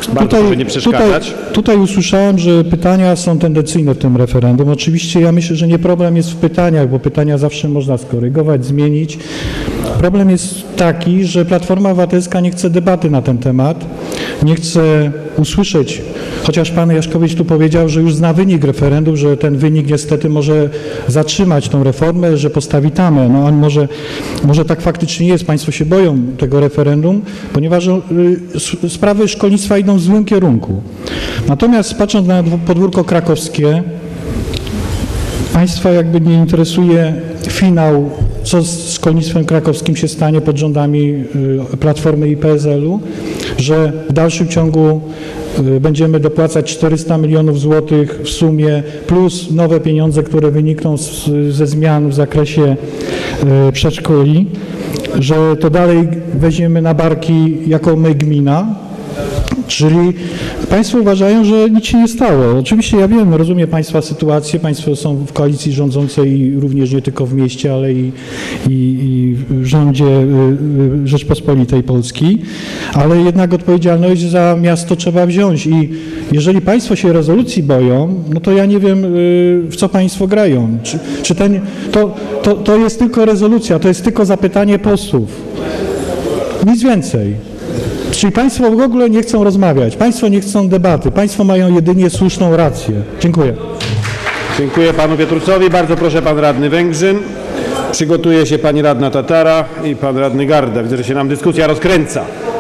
Bardzo proszę nie przeszkadzać. Tutaj, tutaj usłyszałem, że pytania są tendencyjne w tym referendum. Oczywiście ja myślę, że nie problem jest w pytaniach, bo pytania zawsze można skorygować, zmienić. Problem jest taki, że Platforma Obywatelska nie chce debaty na ten temat, nie chce usłyszeć, chociaż pan Jaśkowicz tu powiedział, że już zna wynik referendum, że ten wynik niestety może zatrzymać tą reformę, że postawi tamę. No on może, może tak faktycznie jest, państwo się boją tego referendum, ponieważ y, sprawy szkolnictwa idą w złym kierunku. Natomiast patrząc na podwórko krakowskie, państwa jakby nie interesuje finał, co z szkolnictwem krakowskim się stanie pod rządami Platformy i P S L-u, że w dalszym ciągu będziemy dopłacać czterysta milionów złotych w sumie, plus nowe pieniądze, które wynikną z, ze zmian w zakresie przedszkoli, że to dalej weźmiemy na barki jako my gmina. Czyli państwo uważają, że nic się nie stało. Oczywiście ja wiem, rozumiem państwa sytuację, państwo są w koalicji rządzącej i również nie tylko w mieście, ale i, i, i w rządzie Rzeczpospolitej Polskiej, ale jednak odpowiedzialność za miasto trzeba wziąć i jeżeli państwo się rezolucji boją, no to ja nie wiem, w co państwo grają. Czy, czy ten, to, to, to jest tylko rezolucja, to jest tylko zapytanie posłów. Nic więcej. Czyli państwo w ogóle nie chcą rozmawiać, państwo nie chcą debaty, państwo mają jedynie słuszną rację. Dziękuję. Dziękuję panu Pietrusowi. Bardzo proszę pan radny Węgrzyn. Przygotuje się pani radna Tatara i pan radny Garda. Widzę, że się nam dyskusja rozkręca.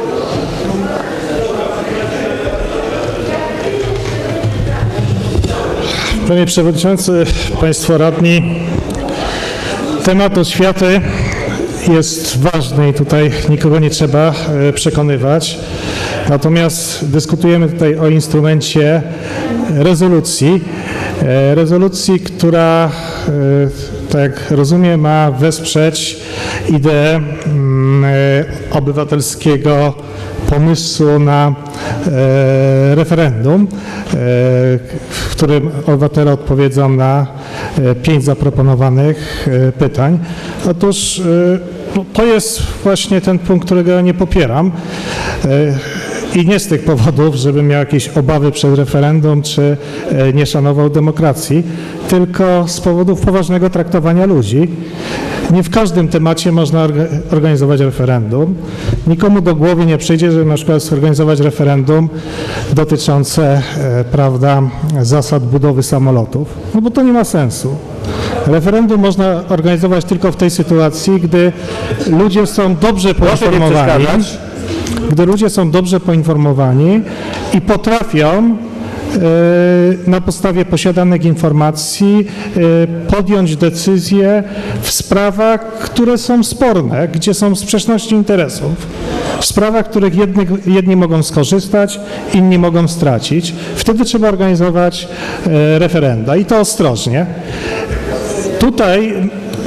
Panie Przewodniczący, Państwo Radni, temat oświaty jest ważny i tutaj nikogo nie trzeba przekonywać. Natomiast dyskutujemy tutaj o instrumencie rezolucji. Rezolucji, która, tak jak rozumiem, ma wesprzeć ideę obywatelskiego pomysłu na referendum, w którym obywatele odpowiedzą na pięć zaproponowanych pytań. Otóż no, to jest właśnie ten punkt, którego ja nie popieram. I nie z tych powodów, żebym miał jakieś obawy przed referendum, czy nie szanował demokracji, tylko z powodów poważnego traktowania ludzi. Nie w każdym temacie można organizować referendum. Nikomu do głowy nie przyjdzie, żeby na przykład zorganizować referendum dotyczące, prawda, zasad budowy samolotów, no bo to nie ma sensu. Referendum można organizować tylko w tej sytuacji, gdy ludzie są dobrze poinformowani, gdy ludzie są dobrze poinformowani i potrafią na podstawie posiadanych informacji podjąć decyzje w sprawach, które są sporne, gdzie są sprzeczności interesów, w sprawach, których jedni, jedni mogą skorzystać, inni mogą stracić. Wtedy trzeba organizować referenda i to ostrożnie. Tutaj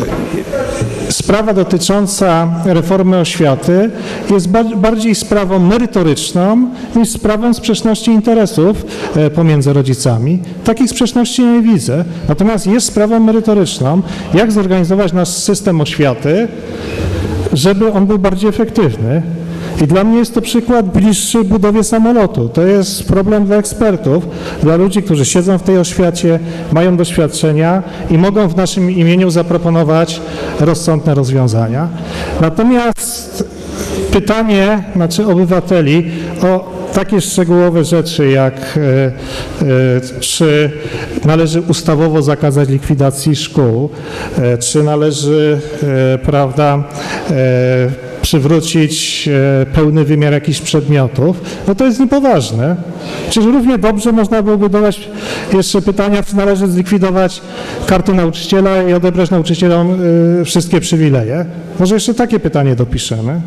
sprawa dotycząca reformy oświaty jest bardziej sprawą merytoryczną niż sprawą sprzeczności interesów pomiędzy rodzicami. Takich sprzeczności nie widzę. Natomiast jest sprawą merytoryczną, jak zorganizować nasz system oświaty, żeby on był bardziej efektywny. I dla mnie jest to przykład bliższy budowie samolotu. To jest problem dla ekspertów, dla ludzi, którzy siedzą w tej oświacie, mają doświadczenia i mogą w naszym imieniu zaproponować rozsądne rozwiązania. Natomiast pytanie, znaczy obywateli o takie szczegółowe rzeczy jak e, e, czy należy ustawowo zakazać likwidacji szkół, e, czy należy, e, prawda, e, przywrócić pełny wymiar jakichś przedmiotów, no to jest niepoważne. Czyż równie dobrze można byłoby dodać jeszcze pytania, czy należy zlikwidować kartę nauczyciela i odebrać nauczycielom wszystkie przywileje? Może jeszcze takie pytanie dopiszemy?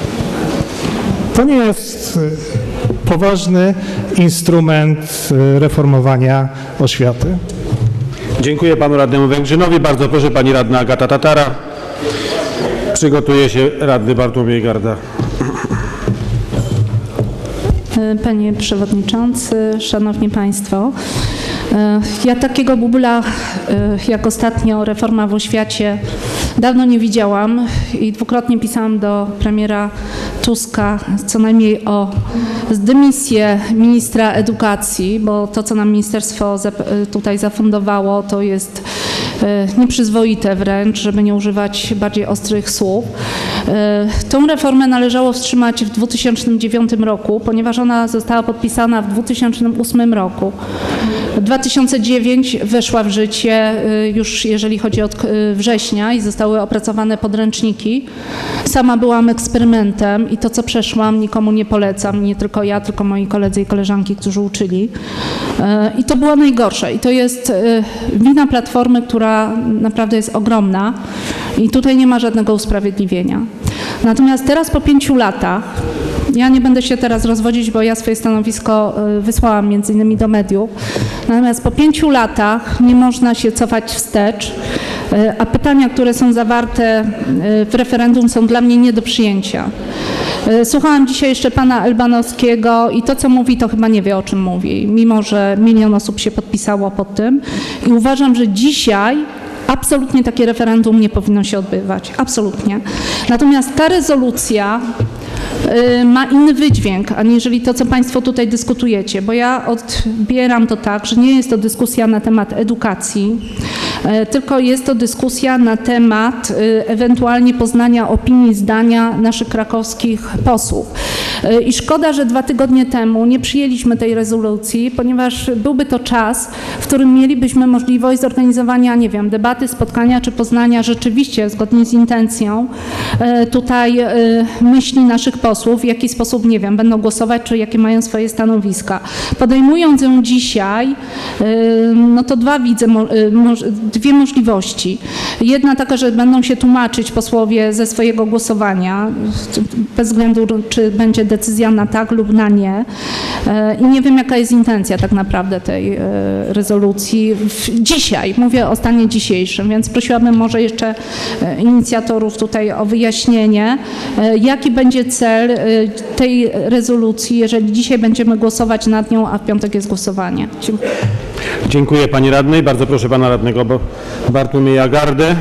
To nie jest poważny instrument reformowania oświaty. Dziękuję panu radnemu Węgrzynowi. Bardzo proszę pani radna Agata Tatara. Przygotuje się radny Bartłomiej Garda. Panie Przewodniczący, Szanowni Państwo, ja takiego bubla jak ostatnio reforma w oświacie dawno nie widziałam i dwukrotnie pisałam do premiera Tuska co najmniej o dymisję ministra edukacji, bo to, co nam ministerstwo tutaj zafundowało, to jest nieprzyzwoite wręcz, żeby nie używać bardziej ostrych słów. Tą reformę należało wstrzymać w dwa tysiące dziewiątym roku, ponieważ ona została podpisana w dwa tysiące ósmym roku. W dwa tysiące dziewiątym weszła w życie już jeżeli chodzi o września i zostały opracowane podręczniki. Sama byłam eksperymentem i to, co przeszłam, nikomu nie polecam, nie tylko ja, tylko moi koledzy i koleżanki, którzy uczyli. I to było najgorsze. I to jest wina Platformy, która naprawdę jest ogromna i tutaj nie ma żadnego usprawiedliwienia. Natomiast teraz po pięciu latach, ja nie będę się teraz rozwodzić, bo ja swoje stanowisko wysłałam między innymi do mediów, natomiast po pięciu latach nie można się cofać wstecz, a pytania, które są zawarte w referendum, są dla mnie nie do przyjęcia. Słuchałam dzisiaj jeszcze pana Elbanowskiego i to, co mówi, to chyba nie wie, o czym mówi, mimo że milion osób się podpisało pod tym i uważam, że dzisiaj absolutnie takie referendum nie powinno się odbywać. Absolutnie. Natomiast ta rezolucja ma inny wydźwięk, aniżeli to, co państwo tutaj dyskutujecie, bo ja odbieram to tak, że nie jest to dyskusja na temat edukacji, tylko jest to dyskusja na temat ewentualnie poznania opinii, zdania naszych krakowskich posłów. I szkoda, że dwa tygodnie temu nie przyjęliśmy tej rezolucji, ponieważ byłby to czas, w którym mielibyśmy możliwość zorganizowania, nie wiem, debaty, spotkania czy poznania rzeczywiście, zgodnie z intencją, tutaj myśli naszych posłów, w jaki sposób, nie wiem, będą głosować, czy jakie mają swoje stanowiska. Podejmując ją dzisiaj, no to dwa widzę, dwie możliwości. Jedna taka, że będą się tłumaczyć posłowie ze swojego głosowania, bez względu, czy będzie decyzja na tak lub na nie. I nie wiem, jaka jest intencja tak naprawdę tej rezolucji. Dzisiaj, mówię o stanie dzisiejszym, więc prosiłabym może jeszcze inicjatorów tutaj o wyjaśnienie, jaki będzie cel tej rezolucji, jeżeli dzisiaj będziemy głosować nad nią, a w piątek jest głosowanie. Dziękuję. Dziękuję pani radnej. Bardzo proszę pana radnego Bartłomieja Gardę.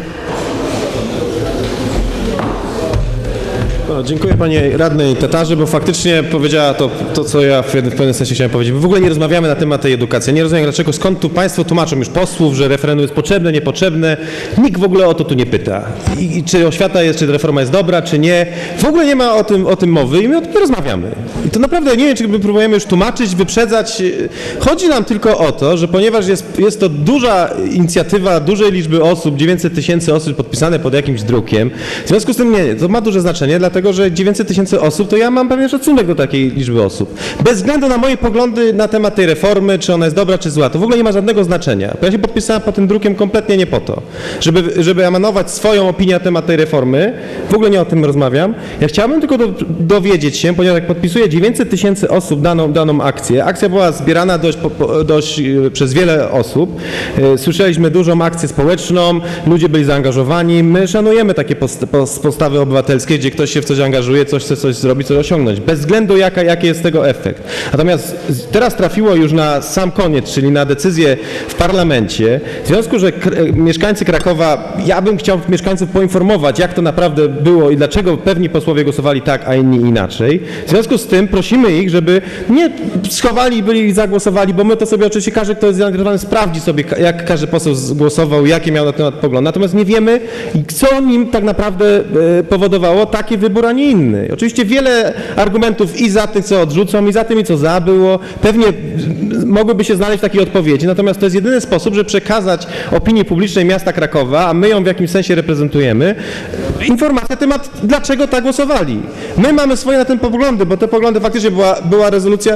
No, dziękuję pani radnej Tatarzy, bo faktycznie powiedziała to, to co ja w pewnym sensie chciałem powiedzieć. My w ogóle nie rozmawiamy na temat tej edukacji. Nie rozumiem, dlaczego, skąd tu państwo tłumaczą już posłów, że referendum jest potrzebne, niepotrzebne. Nikt w ogóle o to tu nie pyta. I, i czy oświata jest, czy reforma jest dobra, czy nie. W ogóle nie ma o tym, o tym mowy i my o tym nie rozmawiamy. I to naprawdę nie wiem, czy my próbujemy już tłumaczyć, wyprzedzać. Chodzi nam tylko o to, że ponieważ jest, jest to duża inicjatywa dużej liczby osób, dziewięćset tysięcy osób podpisane pod jakimś drukiem, w związku z tym nie, to ma duże znaczenie, dlatego że dziewięćset tysięcy osób, to ja mam pewien szacunek do takiej liczby osób. Bez względu na moje poglądy na temat tej reformy, czy ona jest dobra, czy zła, to w ogóle nie ma żadnego znaczenia. Bo ja się podpisałem pod tym drukiem kompletnie nie po to, żeby, żeby emanować swoją opinię na temat tej reformy. W ogóle nie o tym rozmawiam. Ja chciałbym tylko do, dowiedzieć się, ponieważ jak podpisuje dziewięćset tysięcy osób daną, daną akcję, akcja była zbierana dość, po, dość przez wiele osób. Słyszeliśmy dużą akcję społeczną, ludzie byli zaangażowani. My szanujemy takie post, postawy obywatelskie, gdzie ktoś się w coś angażuje, coś chce coś zrobić, coś osiągnąć, bez względu jaka, jaki jest tego efekt. Natomiast teraz trafiło już na sam koniec, czyli na decyzję w parlamencie, w związku, że mieszkańcy Krakowa, ja bym chciał mieszkańców poinformować, jak to naprawdę było i dlaczego pewni posłowie głosowali tak, a inni inaczej. W związku z tym prosimy ich, żeby nie schowali, byli i zagłosowali, bo my to sobie oczywiście, każdy, kto jest zaangażowany, sprawdzi sobie, jak każdy poseł głosował, jakie miał na temat pogląd. Natomiast nie wiemy, co nim tak naprawdę powodowało taki wybór, a nie inny. Oczywiście wiele argumentów i za tych, co odrzucą, i za tymi, co za było. Pewnie mogłyby się znaleźć takie odpowiedzi, natomiast to jest jedyny sposób, żeby przekazać opinii publicznej miasta Krakowa, a my ją w jakimś sensie reprezentujemy, informację na temat, dlaczego tak głosowali. My mamy swoje na tym poglądy, bo te poglądy faktycznie była, była rezolucja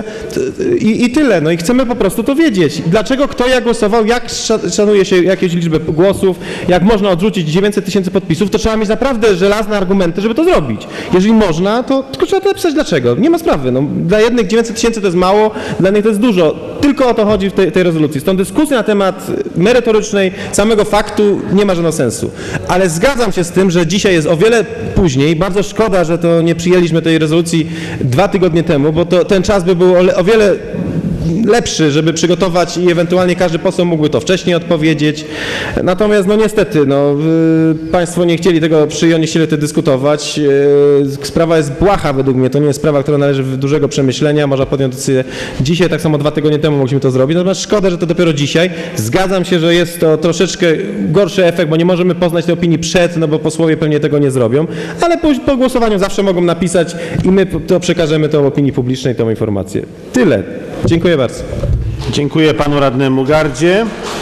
i, i tyle. No i chcemy po prostu to wiedzieć. Dlaczego kto jak głosował, jak szanuje się jakieś liczbę głosów, jak można odrzucić dziewięćset tysięcy podpisów, to trzeba mieć naprawdę żelazne argumenty, żeby to zrobić. Jeżeli można, to tylko trzeba to napisać dlaczego. Nie ma sprawy. No, dla jednych dziewięćset tysięcy to jest mało, dla innych to jest dużo. Tylko o to chodzi w tej, tej rezolucji. Stąd dyskusja na temat merytorycznej samego faktu nie ma żadnego sensu. Ale zgadzam się z tym, że dzisiaj jest o wiele później. Bardzo szkoda, że to nie przyjęliśmy tej rezolucji dwa tygodnie temu, bo to, ten czas by był o, o wiele lepszy, żeby przygotować i ewentualnie każdy poseł mógłby to wcześniej odpowiedzieć. Natomiast no niestety, no, y, Państwo nie chcieli tego przyjąć, nie chcieli tego dyskutować. Y, sprawa jest błaha według mnie, to nie jest sprawa, która należy do dużego przemyślenia, można podjąć decyzję dzisiaj, tak samo dwa tygodnie temu mogliśmy to zrobić, natomiast szkoda, że to dopiero dzisiaj. Zgadzam się, że jest to troszeczkę gorszy efekt, bo nie możemy poznać tej opinii przed, no bo posłowie pewnie tego nie zrobią, ale po, po głosowaniu zawsze mogą napisać i my to przekażemy tą opinii publicznej, tą informację. Tyle. Dziękuję bardzo. Dziękuję panu radnemu Gardzie.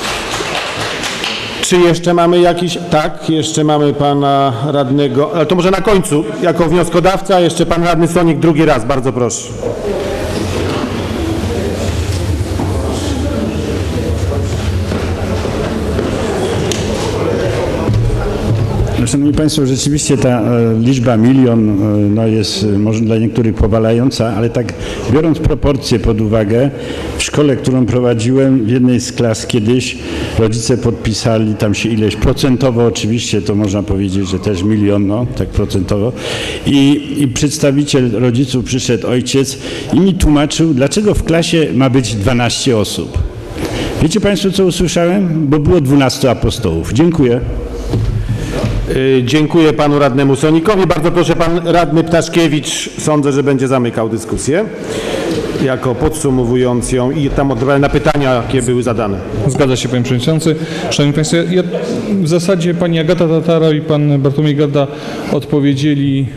Czy jeszcze mamy jakiś... Tak, jeszcze mamy pana radnego, ale to może na końcu, jako wnioskodawca, jeszcze pan radny Sonik drugi raz, bardzo proszę. Szanowni Państwo, rzeczywiście ta e, liczba milion e, no jest e, może dla niektórych powalająca, ale tak biorąc proporcje pod uwagę, w szkole, którą prowadziłem, w jednej z klas kiedyś rodzice podpisali tam się ileś procentowo, oczywiście to można powiedzieć, że też milion, no tak procentowo, i, i przedstawiciel rodziców przyszedł, ojciec, i mi tłumaczył, dlaczego w klasie ma być dwanaście osób. Wiecie Państwo, co usłyszałem? Bo było dwunastu apostołów. Dziękuję. Dziękuję panu radnemu Sonikowi. Bardzo proszę, pan radny Ptaszkiewicz, sądzę, że będzie zamykał dyskusję, jako podsumowując ją i tam odpowiadał na pytania, jakie były zadane. Zgadza się, panie przewodniczący. Szanowni Państwo, ja, w zasadzie pani Agata Tataro i pan Bartłomiej Garda odpowiedzieli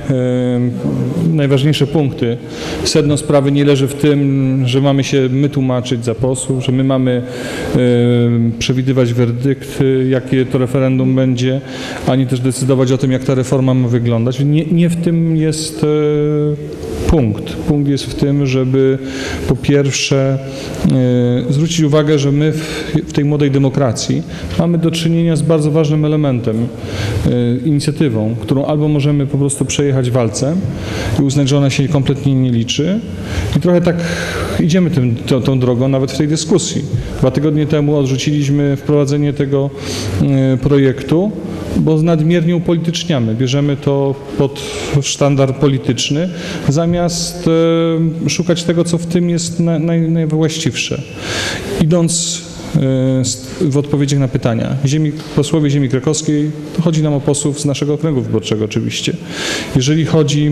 e, najważniejsze punkty. Sedno sprawy nie leży w tym, że mamy się my tłumaczyć za posłów, że my mamy e, przewidywać werdykt, jakie to referendum będzie, ani też decydować o tym, jak ta reforma ma wyglądać. Nie, nie w tym jest e, punkt. Punkt jest w tym, żeby po pierwsze e, zwrócić uwagę, że my w, w tej młodej demokracji mamy do czynienia z bardzo ważnym elementem, e, inicjatywą, którą albo możemy po prostu przejechać walcem i uznać, że ona się kompletnie nie liczy, i trochę tak idziemy tym, tą, tą drogą nawet w tej dyskusji. Dwa tygodnie temu odrzuciliśmy wprowadzenie tego e, projektu, bo nadmiernie upolityczniamy. Bierzemy to pod sztandar polityczny, zamiast e, szukać tego, co w tym jest na, naj, najwłaściwsze. Idąc e, w odpowiedziach na pytania. Ziemi, posłowie ziemi krakowskiej, to chodzi nam o posłów z naszego okręgu wyborczego oczywiście. Jeżeli chodzi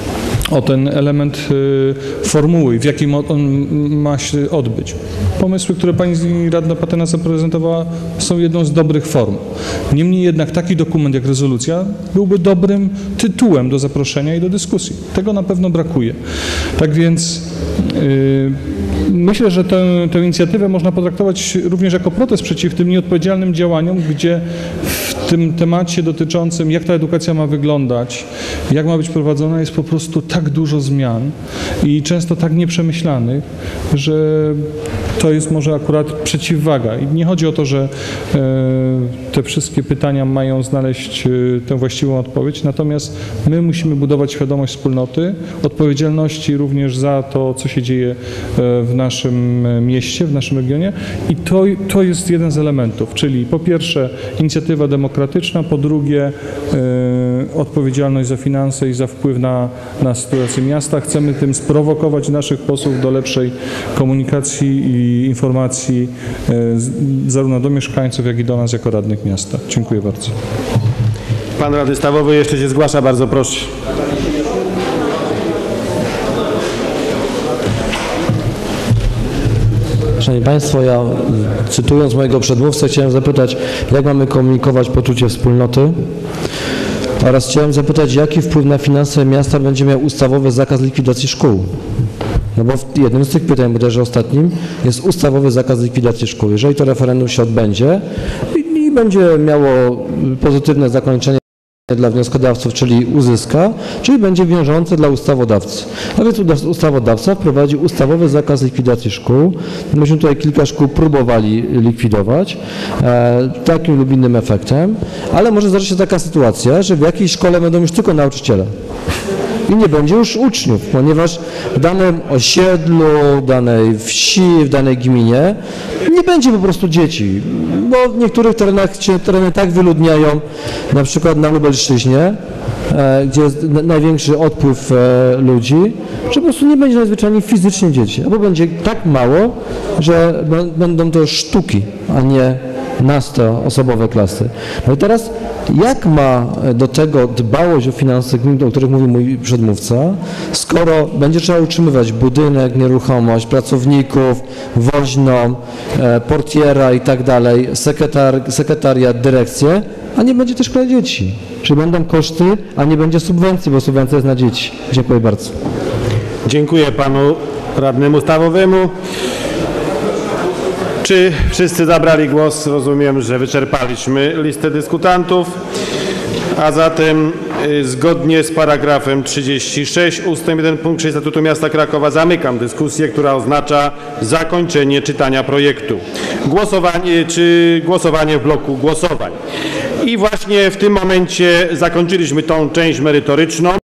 o ten element y, formuły, w jakim on ma się odbyć. Pomysły, które pani radna Patyna zaprezentowała, są jedną z dobrych form. Niemniej jednak taki dokument jak rezolucja byłby dobrym tytułem do zaproszenia i do dyskusji. Tego na pewno brakuje. Tak więc y, myślę, że tę, tę inicjatywę można potraktować również jako protest przeciw tym nieodpowiedzialnym działaniom, gdzie w tym temacie dotyczącym, jak ta edukacja ma wyglądać, jak ma być prowadzona, jest po prostu tak dużo zmian i często tak nieprzemyślanych, że to jest może akurat przeciwwaga. I nie chodzi o to, że e, te wszystkie pytania mają znaleźć e, tę właściwą odpowiedź, natomiast my musimy budować świadomość wspólnoty, odpowiedzialności również za to, co się dzieje e, w naszym mieście, w naszym regionie, i to, to jest jeden z elementów, czyli po pierwsze inicjatywa demokratyczna, po drugie e, odpowiedzialność za finanse i za wpływ na, na sytuację miasta. Chcemy tym sprowokować naszych posłów do lepszej komunikacji i informacji e, z, zarówno do mieszkańców, jak i do nas jako radnych miasta. Dziękuję bardzo. Pan radny Stawowy jeszcze się zgłasza, bardzo proszę. Szanowni Państwo, ja cytując mojego przedmówcę chciałem zapytać, jak mamy komunikować poczucie wspólnoty, oraz chciałem zapytać, jaki wpływ na finanse miasta będzie miał ustawowy zakaz likwidacji szkół. No bo w jednym z tych pytań, bodajże ostatnim, jest ustawowy zakaz likwidacji szkół. Jeżeli to referendum się odbędzie i, i będzie miało pozytywne zakończenie dla wnioskodawców, czyli uzyska, czyli będzie wiążące dla ustawodawcy. A więc ustawodawca wprowadzi ustawowy zakaz likwidacji szkół. Myśmy tutaj kilka szkół próbowali likwidować e, takim lub innym efektem, ale może zdarzyć się taka sytuacja, że w jakiejś szkole będą już tylko nauczyciele. i nie będzie już uczniów, ponieważ w danym osiedlu, danej wsi, w danej gminie nie będzie po prostu dzieci, bo w niektórych terenach się tereny tak wyludniają, na przykład na Lubelszczyźnie, e, gdzie jest n- największy odpływ e, ludzi, że po prostu nie będzie najzwyczajniej fizycznie dzieci, albo będzie tak mało, że b- będą to sztuki, a nie nastoosobowe klasy. No i teraz jak ma do tego dbałość o finanse gmin, o których mówił mój przedmówca, skoro będzie trzeba utrzymywać budynek, nieruchomość, pracowników, woźną, e, portiera i tak dalej, sekretar, sekretariat, dyrekcję, a nie będzie też szkoły dzieci. Czyli będą koszty, a nie będzie subwencji, bo subwencja jest na dzieci. Dziękuję bardzo. Dziękuję panu radnemu stawowemu. Czy wszyscy zabrali głos? Rozumiem, że wyczerpaliśmy listę dyskutantów, a zatem y, zgodnie z paragrafem trzydziestym szóstym ustęp jeden punkt sześć Statutu Miasta Krakowa zamykam dyskusję, która oznacza zakończenie czytania projektu. Głosowanie czy głosowanie w bloku głosowań. I właśnie w tym momencie zakończyliśmy tą część merytoryczną.